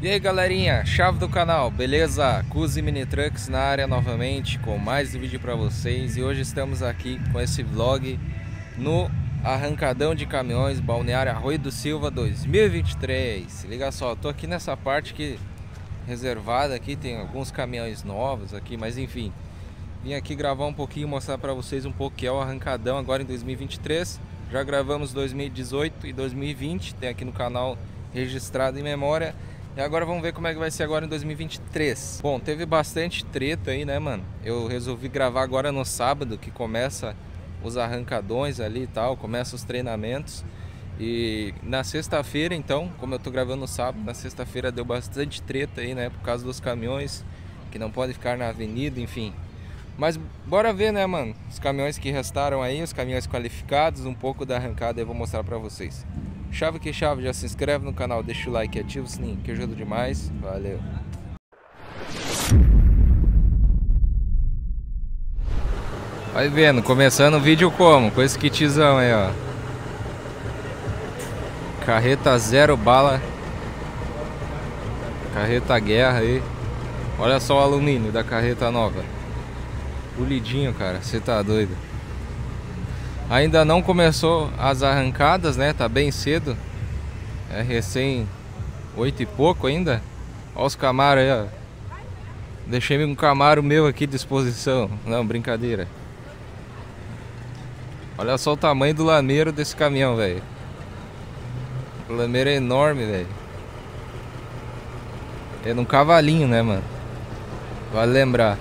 E aí galerinha, chave do canal, beleza? Kuzi Mini Trucks na área novamente com mais um vídeo pra vocês. E hoje estamos aqui com esse vlog no Arrancadão de Caminhões Balneário Arroio do Silva 2023. Se liga só, tô aqui nessa parte aqui reservada aqui, tem alguns caminhões novos aqui, mas enfim, vim aqui gravar um pouquinho, mostrar pra vocês um pouco que é o Arrancadão agora em 2023. Já gravamos 2018 e 2020, tem aqui no canal registrado em memória. E agora vamos ver como é que vai ser agora em 2023. Bom, teve bastante treta aí, né, mano? Eu resolvi gravar agora no sábado, que começa os arrancadões ali e tal, começa os treinamentos. E na sexta-feira, então, como eu tô gravando no sábado, na sexta-feira deu bastante treta aí, né? Por causa dos caminhões que não podem ficar na avenida, enfim. Mas bora ver, né, mano? Os caminhões que restaram aí, os caminhões qualificados, um pouco da arrancada eu vou mostrar pra vocês. Chave que chave, já se inscreve no canal, deixa o like e ativa o sininho, que ajuda demais. Valeu! Vai vendo, começando o vídeo como? Com esse kitzão aí, ó. Carreta zero bala. Carreta guerra aí. Olha só o alumínio da carreta nova. Polidinho, cara, você tá doido. Ainda não começou as arrancadas, né? Tá bem cedo. É recém 8 e pouco ainda. Olha os Camaro aí, ó. Deixei um Camaro meu aqui à disposição. Não, brincadeira. Olha só o tamanho do lameiro desse caminhão, velho. O lameiro é enorme, velho. É num cavalinho, né, mano? Vale lembrar.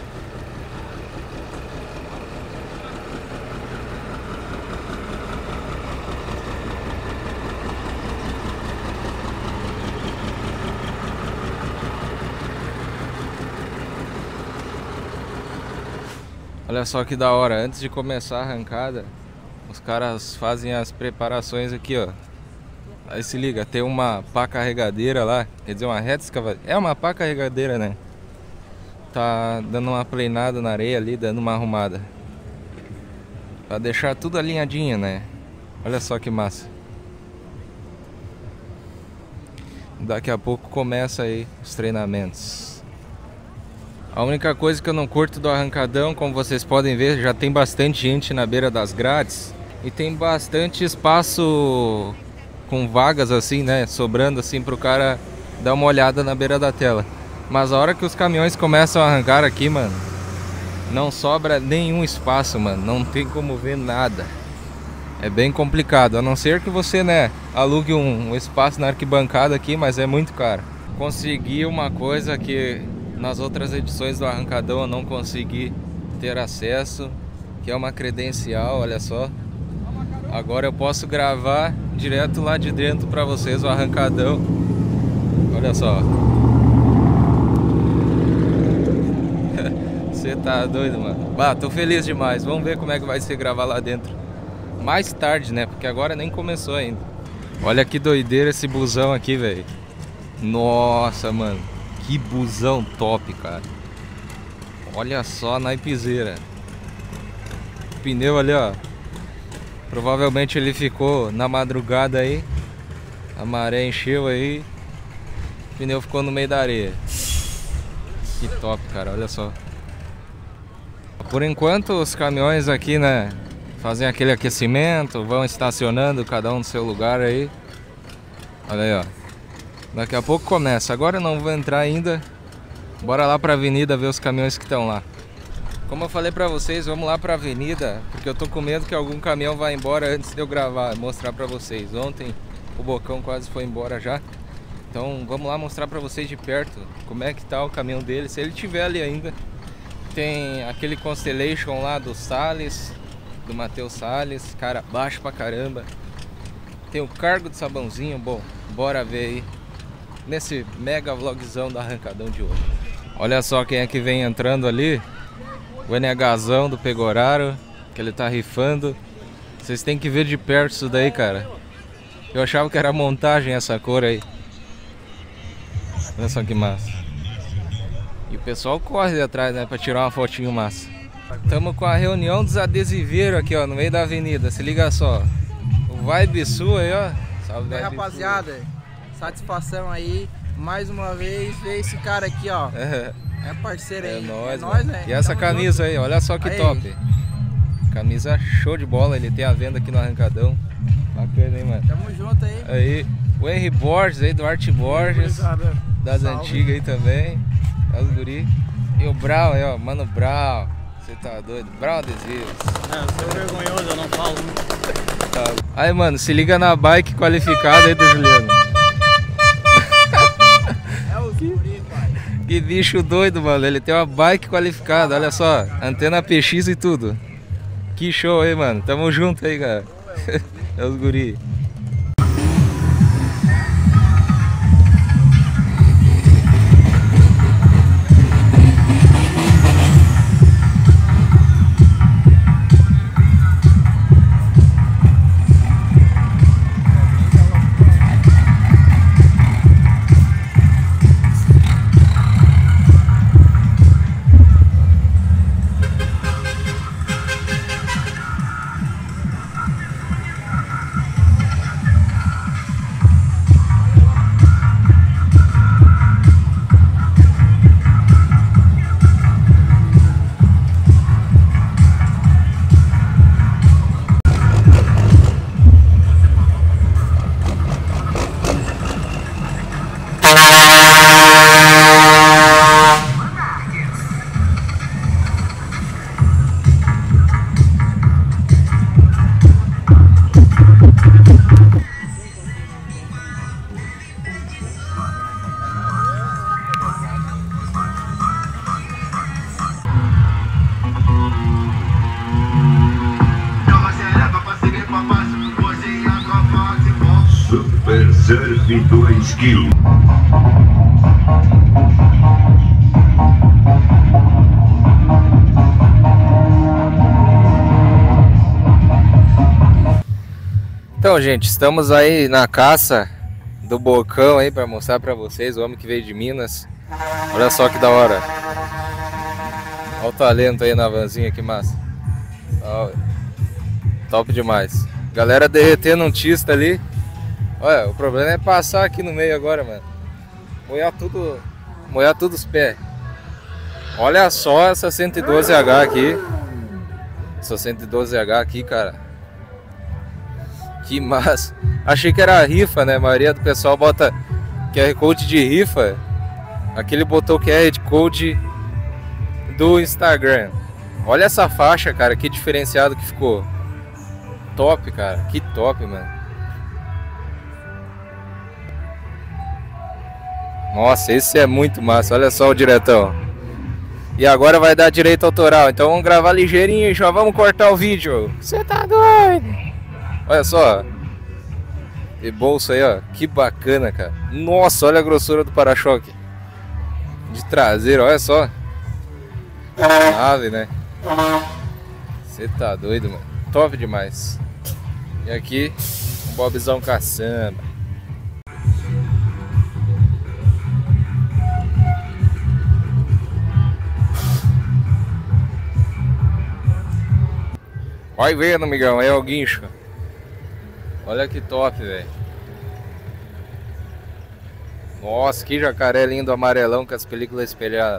Olha só que da hora, antes de começar a arrancada, os caras fazem as preparações aqui, ó. Aí se liga, tem uma pá carregadeira lá, quer dizer, uma reta escavadeira. É uma pá carregadeira, né? Tá dando uma planada na areia ali, dando uma arrumada. Pra deixar tudo alinhadinho, né? Olha só que massa. Daqui a pouco começa aí os treinamentos. A única coisa que eu não curto do arrancadão, como vocês podem ver, já tem bastante gente na beira das grades. E tem bastante espaço com vagas assim, né, sobrando assim pro cara dar uma olhada na beira da tela. Mas a hora que os caminhões começam a arrancar aqui, mano, não sobra nenhum espaço, mano. Não tem como ver nada. É bem complicado, a não ser que você, né, alugue um espaço na arquibancada aqui, mas é muito caro. Consegui uma coisa que nas outras edições do Arrancadão eu não consegui ter acesso, que é uma credencial, olha só. Agora eu posso gravar direto lá de dentro pra vocês o Arrancadão. Olha só. Você tá doido, mano? Bah, tô feliz demais. Vamos ver como é que vai ser gravar lá dentro mais tarde, né? Porque agora nem começou ainda. Olha que doideira esse busão aqui, velho. Nossa, mano. Que busão top, cara. Olha só a naipezeira. O pneu ali, ó. Provavelmente ele ficou na madrugada aí. A maré encheu aí. O pneu ficou no meio da areia. Que top, cara. Olha só. Por enquanto os caminhões aqui, né, fazem aquele aquecimento. Vão estacionando cada um no seu lugar aí. Olha aí, ó. Daqui a pouco começa. Agora eu não vou entrar ainda. Bora lá pra avenida ver os caminhões que estão lá. Como eu falei pra vocês, vamos lá pra avenida, porque eu tô com medo que algum caminhão vá embora antes de eu gravar, mostrar pra vocês. Ontem o Bocão quase foi embora já. Então vamos lá mostrar pra vocês de perto como é que tá o caminhão dele, se ele tiver ali ainda. Tem aquele Constellation lá do Salles, do Matheus Salles, cara baixo pra caramba. Tem o cargo de sabãozinho, bom, bora ver aí nesse mega vlogzão do Arrancadão de hoje. Olha só quem é que vem entrando ali. O NHzão do Pegoraro, que ele tá rifando. Vocês têm que ver de perto isso daí, cara. Eu achava que era montagem essa cor aí. Olha só que massa. E o pessoal corre atrás, né, pra tirar uma fotinho massa. Estamos com a reunião dos adesiveiros aqui, ó, no meio da avenida. Se liga só. O Vibe Sul aí, ó. Salve, rapaziada. Satisfação aí mais uma vez ver esse cara aqui, ó. É parceiro aí. É nóis, né? E essa Tamo camisa junto. aí, olha só que Aí. top. Camisa show de bola, ele tem a venda aqui no Arrancadão. Bacana, hein, mano? Tamo junto aí. Aí, o Henry Borges aí, Duarte Borges, das antigas aí também. É os guri. E o Brau aí, ó, Mano Brau. Você tá doido? Brau Adesivos. Eu sou vergonhoso, eu não falo muito. Tá. Aí, mano, se liga na bike qualificada aí do Juliano. É os guri, pai. Que bicho doido, mano. Ele tem uma bike qualificada, olha só. Antena PX e tudo. Que show aí, mano. Tamo junto aí, cara. É os guri. Super Surf 2 kg. Então, gente, estamos aí na caça do Bocão aí pra mostrar pra vocês, o homem que veio de Minas. Olha só que da hora. Olha o talento aí na vanzinha, que massa. Ó, top demais. Galera derretendo um tista ali. Olha, o problema é passar aqui no meio agora, mano. Molhar tudo os pés. Olha só essa 112H aqui. Essa 112H aqui, cara. Que massa. Achei que era rifa, né? A maioria do pessoal bota QR Code de rifa. Aqui ele botou o QR Code do Instagram. Olha essa faixa, cara. Que diferenciado que ficou. Top, cara. Que top, mano. Nossa, esse é muito massa. Olha só o diretão. E agora vai dar direito autoral. Então vamos gravar ligeirinho e já vamos cortar o vídeo. Você tá doido? Olha só. E bolsa aí, ó. Que bacana, cara. Nossa, olha a grossura do para-choque. De traseiro, olha só. Nave, né? Você tá doido, mano. Top demais. E aqui, um bobzão caçamba. Vai vendo, Miguel, aí é o guincho. Olha que top, velho. Nossa, que jacaré lindo, amarelão com as películas espelhadas.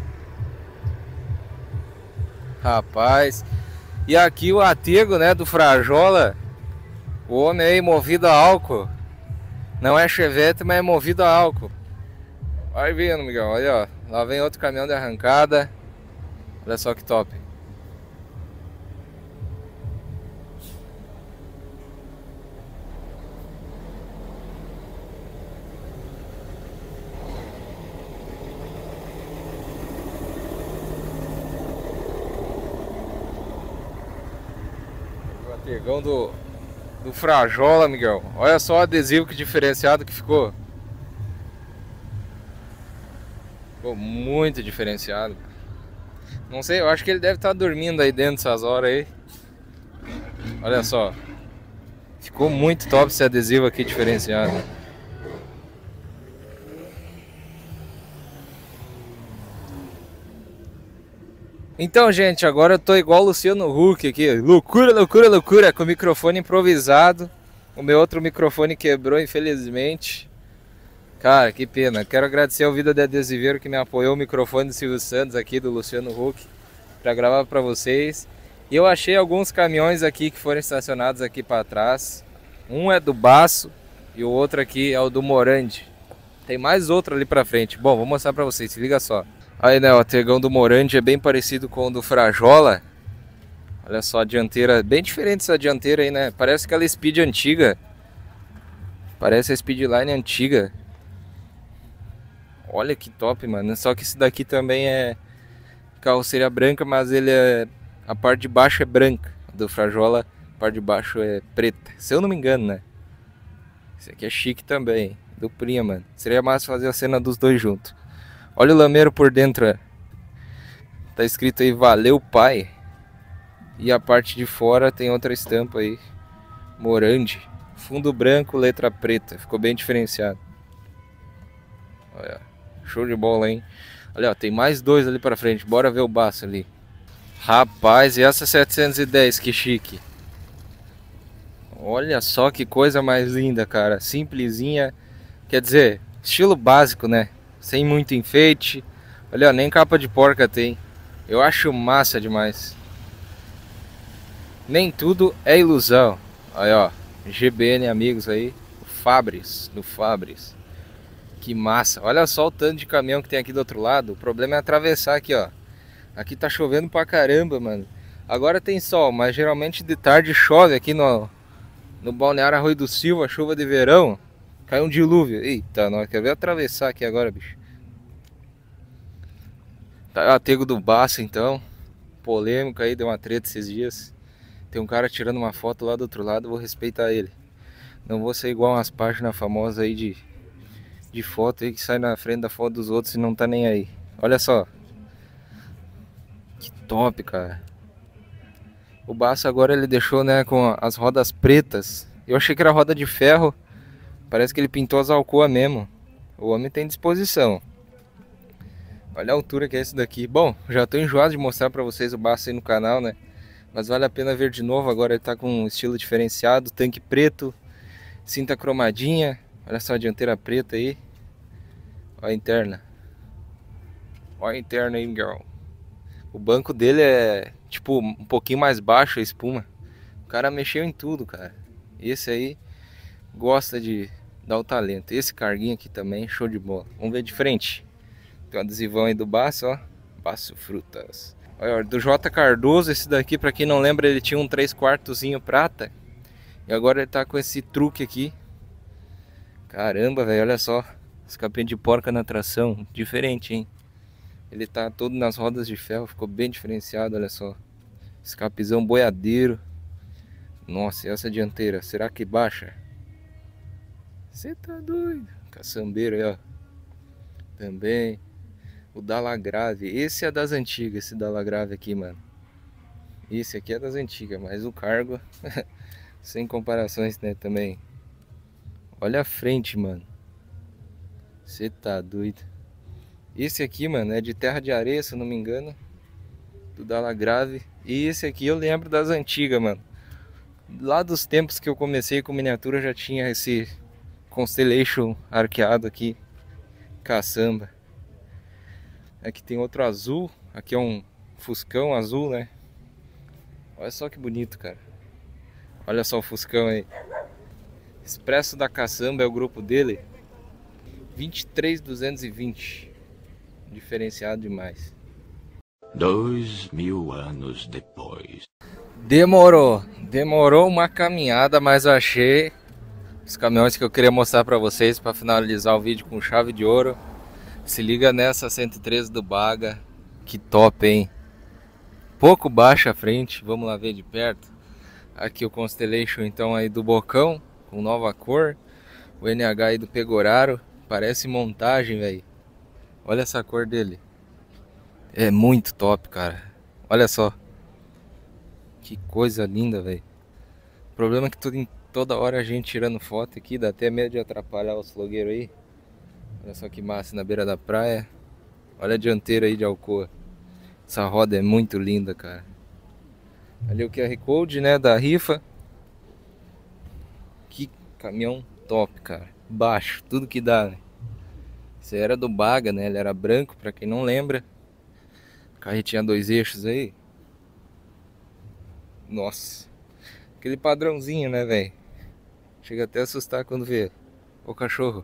Rapaz. E aqui o Atego, né, do Frajola. O homem aí movido a álcool. Não é chevette, mas é movido a álcool. Vai vendo, Miguel, olha, ó. Lá vem outro caminhão de arrancada. Olha só que top. Pegão do Frajola, Miguel. Olha só o adesivo que diferenciado que ficou. Ficou muito diferenciado. Não sei, eu acho que ele deve estar dormindo aí dentro essas horas aí. Olha só. Ficou muito top esse adesivo aqui diferenciado. Então, gente, agora eu tô igual o Luciano Huck aqui. Loucura, loucura, loucura. Com o microfone improvisado. O meu outro microfone quebrou, infelizmente. Cara, que pena. Quero agradecer ao Vida de Adesiveiro que me apoiou o microfone do Silvio Santos aqui, do Luciano Huck, para gravar para vocês. E eu achei alguns caminhões aqui que foram estacionados aqui para trás. Um é do Baço e o outro aqui é o do Morandi. Tem mais outro ali para frente. Bom, vou mostrar para vocês, se liga só. Aí, né, o Tegão do Morandi é bem parecido com o do Frajola. Olha só a dianteira, bem diferente essa dianteira aí, né? Parece aquela Speed antiga. Parece a Speedline antiga. Olha que top, mano. Só que esse daqui também é carroceria branca, mas ele é... a parte de baixo é branca. Do Frajola, a parte de baixo é preta. Se eu não me engano, né? Esse aqui é chique também. Duplinha, mano. Seria massa fazer a cena dos dois juntos. Olha o lameiro por dentro, ó. Tá escrito aí, valeu pai. E a parte de fora tem outra estampa aí. Morandi. Fundo branco, letra preta. Ficou bem diferenciado. Olha. Show de bola, hein? Olha, ó, tem mais dois ali pra frente. Bora ver o Baço ali. Rapaz, e essa 710, que chique. Olha só que coisa mais linda, cara. Simplesinha. Quer dizer, estilo básico, né? Sem muito enfeite. Olha, nem capa de porca tem. Eu acho massa demais. Nem tudo é ilusão. Aí, ó. GBN amigos aí. Fabris, do Fabris. Que massa. Olha só o tanto de caminhão que tem aqui do outro lado. O problema é atravessar aqui, ó. Aqui tá chovendo pra caramba, mano. Agora tem sol, mas geralmente de tarde chove aqui no Balneário Arroio do Silva, chuva de verão. Cai um dilúvio. Eita, nós quer ver atravessar aqui agora, bicho. Tá, Tego do Baço, então. Polêmico aí, deu uma treta esses dias. Tem um cara tirando uma foto lá do outro lado, vou respeitar ele. Não vou ser igual umas páginas famosas aí de foto aí que sai na frente da foto dos outros e não tá nem aí. Olha só. Que top, cara. O Baço agora ele deixou, né, com as rodas pretas. Eu achei que era roda de ferro. Parece que ele pintou as alcoas mesmo. O homem tem disposição. Olha a altura que é esse daqui. Bom, já tô enjoado de mostrar pra vocês o Baço aí no canal, né? Mas vale a pena ver de novo. Agora ele tá com um estilo diferenciado. Tanque preto. Cinta cromadinha. Olha só a dianteira preta aí. Olha a interna. Olha a interna aí, girl. O banco dele é tipo um pouquinho mais baixo a espuma. O cara mexeu em tudo, cara. Esse aí gosta de dar o talento. Esse carguinho aqui também, show de bola. Vamos ver de frente. Tem um adesivão aí do Baço, ó. Baço Frutas. Olha, do J Cardoso, esse daqui, pra quem não lembra, ele tinha um 3/4zinho prata. E agora ele tá com esse truque aqui. Caramba, velho, olha só. Escapinho de porca na tração. Diferente, hein? Ele tá todo nas rodas de ferro. Ficou bem diferenciado, olha só. Escapizão boiadeiro. Nossa, e essa dianteira? Será que baixa? Você tá doido? Caçambeiro aí, ó. Também. O Dalagrave. Esse é das antigas, esse Dalagrave aqui, mano. Esse aqui é das antigas, mas o cargo... sem comparações, né, também. Olha a frente, mano. Você tá doido. Esse aqui, mano, é de terra de areia, se eu não me engano. Do Dalagrave. E esse aqui eu lembro das antigas, mano. Lá dos tempos que eu comecei com miniatura já tinha esse Constellation arqueado aqui. Caçamba. Aqui tem outro azul. Aqui é um Fuscão azul, né? Olha só que bonito, cara. Olha só o Fuscão aí. Expresso da Caçamba é o grupo dele. 23220. Diferenciado demais. 2000 anos depois. Demorou uma caminhada, mas eu achei os caminhões que eu queria mostrar pra vocês para finalizar o vídeo com chave de ouro. Se liga nessa 113 do Baga. Que top, hein? Pouco baixa a frente, vamos lá ver de perto. Aqui o Constellation então aí do Bocão, com nova cor. O NH aí do Pegoraro, parece montagem, velho. Olha essa cor dele. É muito top, cara. Olha só. Que coisa linda, velho. O problema é que toda hora a gente tirando foto aqui, dá até medo de atrapalhar os flogueiros aí. Olha só que massa na beira da praia. Olha a dianteira aí de Alcoa. Essa roda é muito linda, cara. Ali o QR Code, né, da rifa. Que caminhão top, cara. Baixo, tudo que dá, né? Esse era do Baga, né? Ele era branco, pra quem não lembra. Carretinha 2 eixos aí. Nossa. Aquele padrãozinho, né, velho? Chega até a assustar quando vê o cachorro.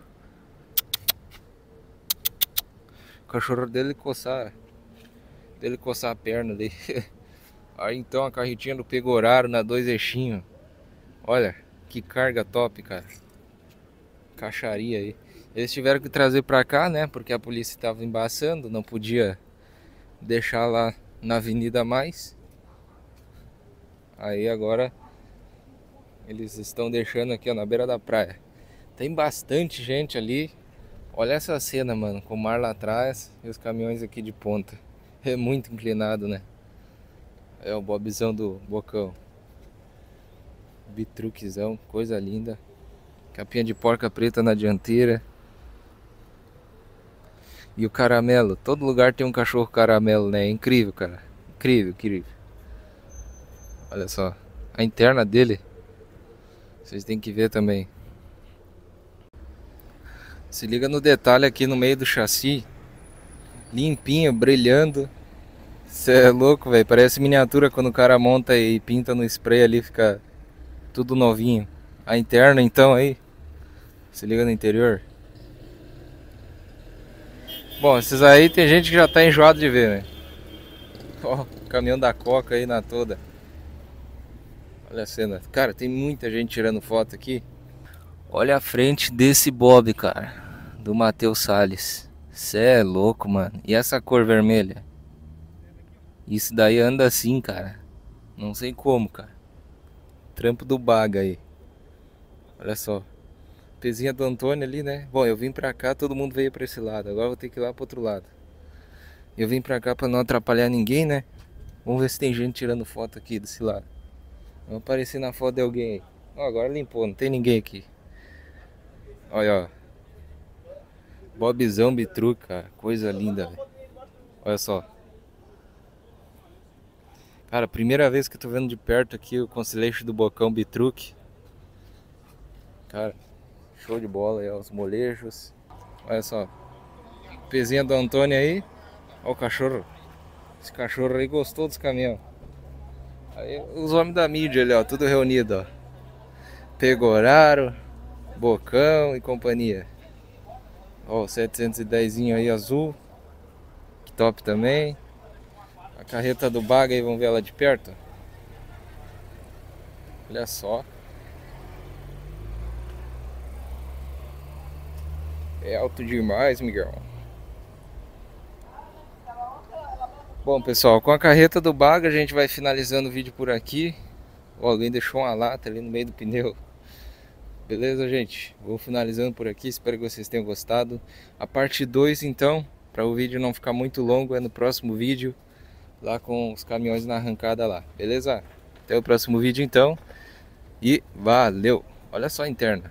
O cachorro dele coçar a perna dele. Aí então a carretinha do Pegoraro na 2 eixinhos. Olha, que carga top, cara. Caixaria aí. Eles tiveram que trazer pra cá, né? Porque a polícia tava embaçando, não podia deixar lá na avenida mais. Aí agora eles estão deixando aqui, ó, na beira da praia. Tem bastante gente ali. Olha essa cena, mano, com o mar lá atrás e os caminhões aqui de ponta. É muito inclinado, né? É o bobzão do Bocão. Bitruquezão, coisa linda. Capinha de porca preta na dianteira. E o caramelo, todo lugar tem um cachorro caramelo, né? É incrível, cara. Incrível, incrível. Olha só, a interna dele. Vocês têm que ver também. Se liga no detalhe aqui no meio do chassi. Limpinho, brilhando. Cê é louco, velho. Parece miniatura quando o cara monta e pinta no spray ali, fica tudo novinho. A interna então aí. Se liga no interior. Bom, esses aí tem gente que já tá enjoado de ver, né? Ó, caminhão da Coca aí na toda. Olha a cena. Cara, tem muita gente tirando foto aqui. Olha a frente desse Bob, cara. Do Matheus Salles. Cê é louco, mano. E essa cor vermelha? Isso daí anda assim, cara. Não sei como, cara. Trampo do Baga aí. Olha só. Pezinha do Antônio ali, né? Bom, eu vim pra cá, todo mundo veio pra esse lado. Agora eu vou ter que ir lá pro outro lado. Eu vim pra cá pra não atrapalhar ninguém, né? Vamos ver se tem gente tirando foto aqui desse lado. Vamos aparecer na foto de alguém aí. Ó, agora limpou, não tem ninguém aqui. Olha, ó. Bobzão Bitruque, cara. Coisa linda, velho. Olha só. Cara, primeira vez que eu tô vendo de perto aqui o Constellation do Bocão Bitruque. Cara, show de bola aí, ó, os molejos. Olha só. Pezinha do Antônio aí. Olha o cachorro. Esse cachorro aí gostou dos caminhões. Aí os homens da mídia ali, ó, tudo reunido, ó. Pegoraro, Bocão e companhia. Ó, o 710 aí azul. Que top também. A carreta do Baga aí, vamos ver ela de perto. Olha só. É alto demais, Miguel. Bom, pessoal, com a carreta do Baga a gente vai finalizando o vídeo por aqui. Ó, alguém deixou uma lata ali no meio do pneu. Beleza, gente? Vou finalizando por aqui, espero que vocês tenham gostado. A parte 2, então, para o vídeo não ficar muito longo, é no próximo vídeo. Lá com os caminhões na arrancada lá, beleza? Até o próximo vídeo, então. E valeu! Olha só a interna.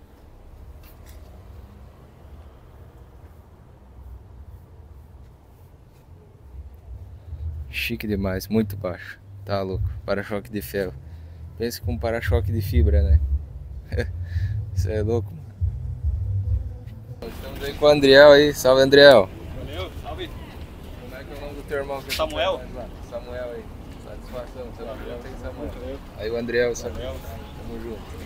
Chique demais, muito baixo. Tá louco, para-choque de ferro. Pense com para-choque de fibra, né? Isso é louco, mano. Estamos aí com o Andriel aí, salve Andriel. Valeu, salve. Como é que é o nome do teu irmão? Que Samuel. Samuel aí, satisfação, Samuel. Tem Samuel. Valeu. Aí o Andriel, Samuel. Valeu. Tamo junto.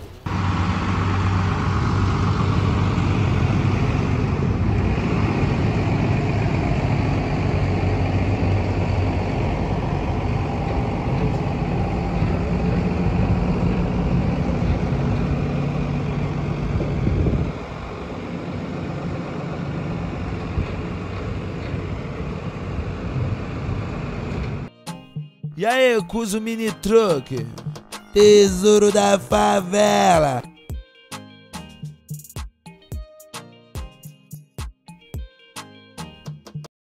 E aí, Cuso Mini Truck, tesouro da favela.